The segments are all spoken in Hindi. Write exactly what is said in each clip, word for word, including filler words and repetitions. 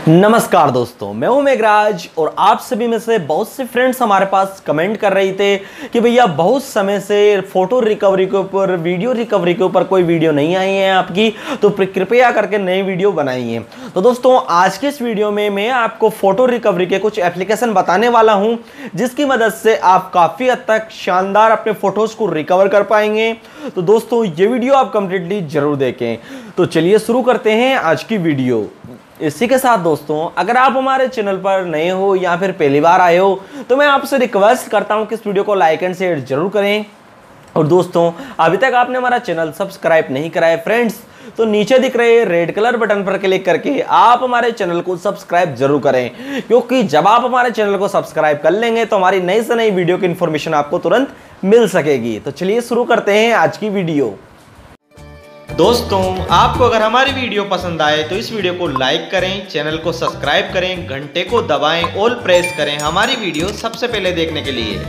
नमस्कार दोस्तों, मैं हूं मेघराज और आप सभी में से बहुत से फ्रेंड्स हमारे पास कमेंट कर रही थे कि भैया बहुत समय से फोटो रिकवरी के ऊपर, वीडियो रिकवरी के ऊपर कोई वीडियो नहीं आई है आपकी, तो कृपया करके नई वीडियो बनाइए। तो दोस्तों आज के इस वीडियो में मैं आपको फोटो रिकवरी के कुछ एप्लीकेशन बताने वाला हूं जिसकी मदद से आप काफ़ी हद तक शानदार अपने फोटोज़ को रिकवर कर पाएंगे। तो दोस्तों ये वीडियो आप कंप्लीटली जरूर देखें। तो चलिए शुरू करते हैं आज की वीडियो। इसी के साथ दोस्तों अगर आप हमारे चैनल पर नए हो या फिर पहली बार आए हो तो मैं आपसे रिक्वेस्ट करता हूं कि इस वीडियो को लाइक एंड शेयर जरूर करें। और दोस्तों अभी तक आपने हमारा चैनल सब्सक्राइब नहीं करा है फ्रेंड्स, तो नीचे दिख रहे रेड कलर बटन पर क्लिक करके आप हमारे चैनल को सब्सक्राइब जरूर करें, क्योंकि जब आप हमारे चैनल को सब्सक्राइब कर लेंगे तो हमारी नई से नई वीडियो की इंफॉर्मेशन आपको तुरंत मिल सकेगी। तो चलिए शुरू करते हैं आज की वीडियो। दोस्तों आपको अगर हमारी वीडियो पसंद आए तो इस वीडियो को लाइक करें, चैनल को सब्सक्राइब करें, घंटे को दबाएं, ऑल प्रेस करें हमारी वीडियो सबसे पहले देखने के लिए।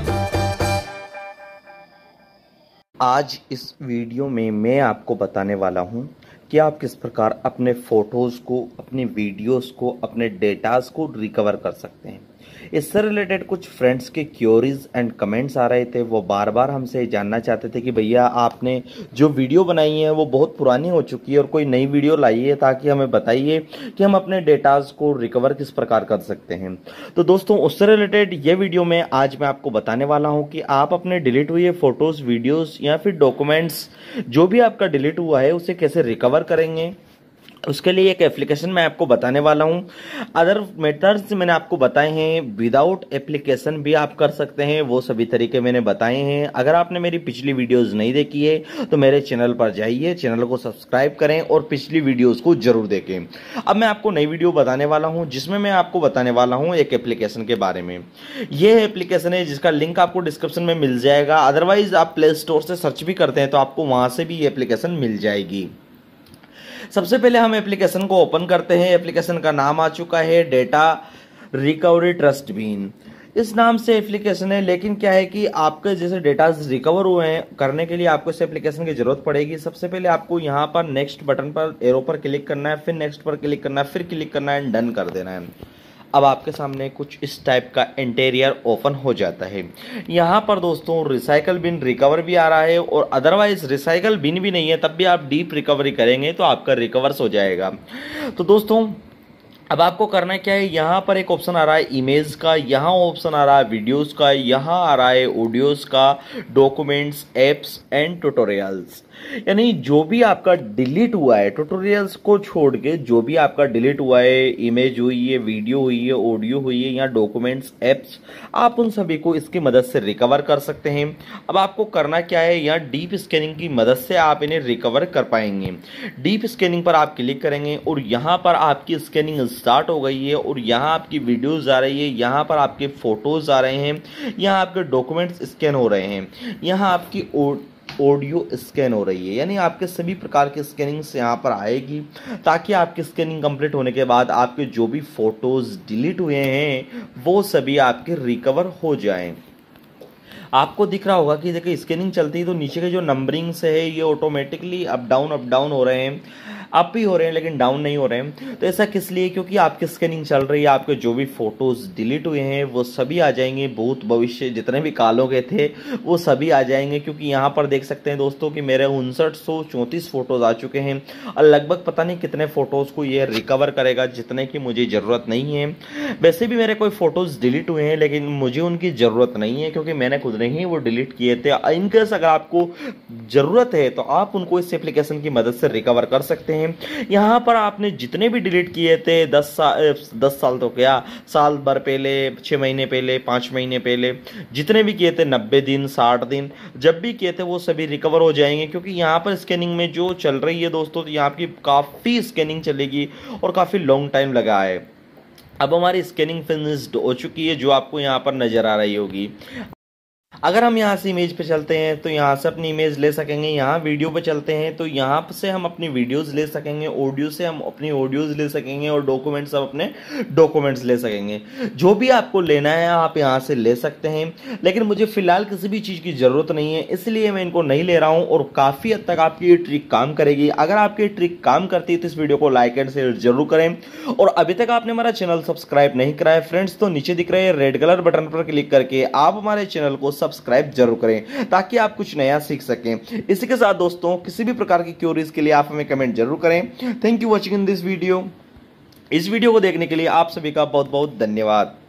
आज इस वीडियो में मैं आपको बताने वाला हूं कि आप किस प्रकार अपने फोटोज़ को, अपनी वीडियोस को, अपने डेटास को रिकवर कर सकते हैं। इससे रिलेटेड कुछ फ्रेंड्स के क्यूरीज एंड कमेंट्स आ रहे थे। वो बार बार हमसे जानना चाहते थे कि भैया आपने जो वीडियो बनाई है वो बहुत पुरानी हो चुकी है और कोई नई वीडियो लाइए ताकि हमें बताइए कि हम अपने डेटाज को रिकवर किस प्रकार कर सकते हैं। तो दोस्तों उससे रिलेटेड ये वीडियो में आज मैं आपको बताने वाला हूँ कि आप अपने डिलीट हुए फोटोज़, वीडियोज़ या फिर डॉक्यूमेंट्स जो भी आपका डिलीट हुआ है उसे कैसे रिकवर करेंगे। उसके लिए एक एप्लीकेशन मैं आपको बताने वाला हूं। अदर मेथड्स मैंने आपको बताए हैं, विदाउट एप्लीकेशन भी आप कर सकते हैं, वो सभी तरीके मैंने बताए हैं। अगर आपने मेरी पिछली वीडियोस नहीं देखी है तो मेरे चैनल पर जाइए, चैनल को सब्सक्राइब करें और पिछली वीडियोस को जरूर देखें। अब मैं आपको नई वीडियो बताने वाला हूं जिसमें मैं आपको बताने वाला हूं एक एप्लीकेशन के बारे में। यह एप्लीकेशन है जिसका लिंक आपको डिस्क्रिप्शन में मिल जाएगा, अदरवाइज आप प्ले स्टोर से सर्च भी करते हैं तो आपको वहां से भी ये एप्लीकेशन मिल जाएगी। सबसे पहले हम एप्लीकेशन को ओपन करते हैं। एप्लीकेशन का नाम आ चुका है डेटा रिकवरी ट्रस्टबीन। इस नाम से एप्लीकेशन है, लेकिन क्या है कि आपके जैसे डेटा रिकवर हुए हैं करने के लिए आपको इस एप्लीकेशन की जरूरत पड़ेगी। सबसे पहले आपको यहाँ पर नेक्स्ट बटन पर, एरो पर क्लिक करना है, फिर नेक्स्ट पर क्लिक करना है, फिर क्लिक करना है, डन कर देना है। अब आपके सामने कुछ इस टाइप का इंटीरियर ओपन हो जाता है। यहाँ पर दोस्तों रिसाइकल बिन रिकवर भी आ रहा है और अदरवाइज रिसाइकल बिन भी नहीं है तब भी आप डीप रिकवरी करेंगे तो आपका रिकवर्स हो जाएगा। तो दोस्तों अब आपको करना क्या है, यहाँ पर एक ऑप्शन आ रहा है इमेज का, यहाँ ऑप्शन आ रहा है वीडियोस का, यहाँ आ रहा है ऑडियोज का, डॉक्यूमेंट्स, एप्स एंड ट्यूटोरियल्स। यानी जो भी आपका डिलीट हुआ है, ट्यूटोरियल्स को छोड़ के जो भी आपका डिलीट हुआ है, इमेज हुई है, वीडियो हुई है, ऑडियो हुई है या डॉक्यूमेंट्स, एप्स, आप उन सभी को इसकी मदद से रिकवर कर सकते हैं। अब आपको करना क्या है, यहाँ डीप स्कैनिंग की मदद से आप इन्हें रिकवर कर पाएंगे। डीप स्कैनिंग पर आप क्लिक करेंगे और यहाँ पर आपकी स्कैनिंग स्टार्ट हो गई है और यहाँ आपकी वीडियोज आ रही है, यहाँ पर आपके फोटोज आ रहे हैं, यहाँ आपके डॉक्यूमेंट्स स्कैन हो रहे हैं, यहाँ आपकी ऑडियो स्कैन हो रही है। यानी आपके सभी प्रकार की स्कैनिंग्स यहाँ पर आएगी ताकि आपकी स्कैनिंग कंप्लीट होने के बाद आपके जो भी फोटोज डिलीट हुए हैं वो सभी आपके रिकवर हो जाएं। आपको दिख रहा होगा कि देखिए स्कैनिंग चलती है तो नीचे के जो नंबरिंग्स है ये automatically up down up down हो रहे हैं, अप ही हो रहे हैं लेकिन डाउन नहीं हो रहे हैं। तो ऐसा किस लिए, क्योंकि आपकी स्कैनिंग चल रही है, आपके जो भी फोटोज डिलीट हुए हैं वो सभी आ जाएंगे, भूत भविष्य जितने भी कालों के थे वो सभी आ जाएंगे। क्योंकि यहाँ पर देख सकते हैं दोस्तों कि मेरे उनसठ सौ चौंतीस फोटोज आ चुके हैं और लगभग पता नहीं कितने फोटोज को ये रिकवर करेगा जितने की मुझे ज़रूरत नहीं है। वैसे भी मेरे कोई फोटोज डिलीट हुए हैं लेकिन मुझे उनकी ज़रूरत नहीं है क्योंकि मैंने खुद नहीं वो डिलीट किए थे। इनकेस अगर आपको ज़रूरत है तो आप उनको इस एप्लीकेशन की मदद से रिकवर कर सकते हैं। यहाँ पर आपने जितने भी डिलीट किए थे दस साल दस साल तो क्या, साल भर पहले, छः महीने पहले, पाँच महीने पहले, जितने भी किए थे, नब्बे दिन, साठ दिन, जब भी किए थे वो सभी रिकवर हो जाएंगे। क्योंकि यहाँ पर स्कैनिंग में जो चल रही है दोस्तों, तो यहाँ की काफ़ी स्कैनिंग चलेगी और काफ़ी लॉन्ग टाइम लगा है। अब हमारी स्कैनिंग फिनिश्ड हो चुकी है जो आपको यहाँ पर नज़र आ रही होगी। अगर हम यहाँ से इमेज पे चलते हैं तो यहाँ से अपनी इमेज ले सकेंगे, यहाँ वीडियो पे चलते हैं तो यहाँ से हम अपनी वीडियोस ले सकेंगे, ऑडियो से हम अपनी ऑडियोज ले सकेंगे और डॉक्यूमेंट्स हम अपने डॉक्यूमेंट्स ले सकेंगे। जो भी आपको लेना है आप यहाँ से ले सकते हैं, लेकिन मुझे फिलहाल किसी भी चीज़ की ज़रूरत नहीं है, इसलिए मैं इनको नहीं ले रहा हूँ। और काफ़ी हद तक आपकी ये ट्रिक काम करेगी। अगर आपकी ट्रिक काम करती है तो इस वीडियो को लाइक एंड शेयर जरूर करें। और अभी तक आपने हमारा चैनल सब्सक्राइब नहीं करा है फ्रेंड्स, तो नीचे दिख रहे रेड कलर बटन पर क्लिक करके आप हमारे चैनल को सब्सक्राइब जरूर करें ताकि आप कुछ नया सीख सकें। इसी के साथ दोस्तों किसी भी प्रकार की क्यूरीज के लिए आप हमें कमेंट जरूर करें। Thank you watching in this video. इस वीडियो को देखने के लिए आप सभी का बहुत बहुत धन्यवाद।